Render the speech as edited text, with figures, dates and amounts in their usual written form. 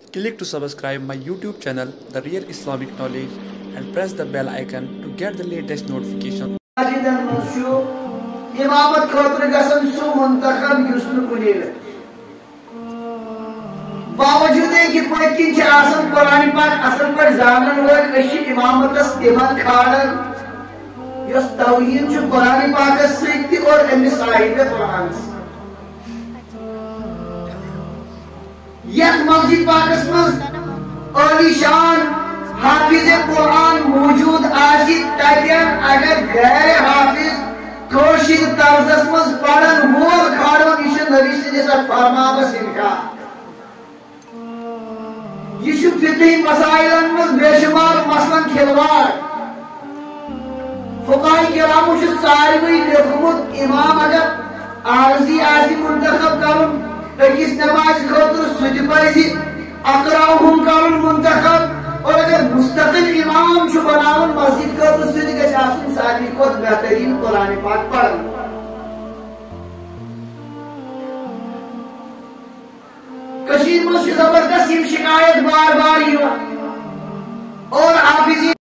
Click to subscribe my YouTube channel, The Real Islamic Knowledge, and press the bell icon to get the latest notification. Imamat khatr gasan su muntakhab yusnu kunil. باوجود ہے کہ پتکن چھ آسان قرآن پاک اصل پر زانن ول اچھی امامتس تمن کھاڑن یس توہین چھ قرآن پاک سیکھتی اور امی صاحب قرآن یک مسجد پاکس مز عالی شان حافظ قرآن موجود آسی تاکہ اگر غیر حافظ کوشش طرزس مز پڑھن وول کھاڑن یہ نبی سے جیسا فرمانس انکار یہ فقہی مسائل میں بے شمار مثلاً کھلواڑ فقہاء کرامو ساروی لیکھمت امام اگر عارضی آسی منتخب کرن اکس نماز خاطر سجھ پزِ اقراؤہم کرن منتخب اور اگر مستقل امام چھ بناون مسجد خاطر سجھ گژھِ آسن ساروی کھۄتہٕ بہترین قرآن پاک پڑھن کشیر میں زبردست شکایت بار بار اور حافظی